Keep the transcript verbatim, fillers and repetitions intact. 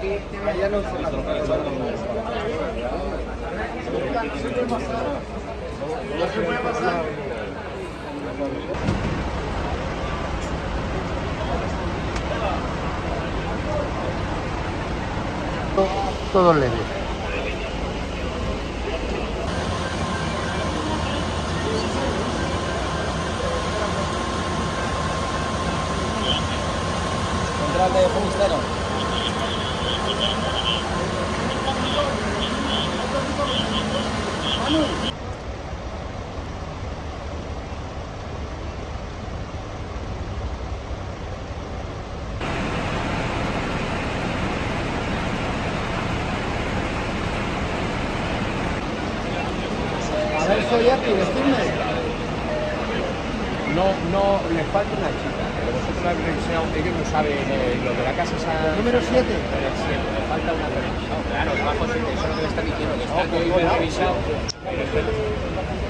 Ya no se puede pasar. Todo leve. Central de Fumistero. A ver, soy aquí, decirme. No, no, les falta una chica, pero vosotros lo habéis revisado, ellos no saben eh, lo de la casa esa... Número siete. El siete, le falta una persona. No, claro, bajo siete, eso es lo que le están diciendo, que está que hoy me he revisado.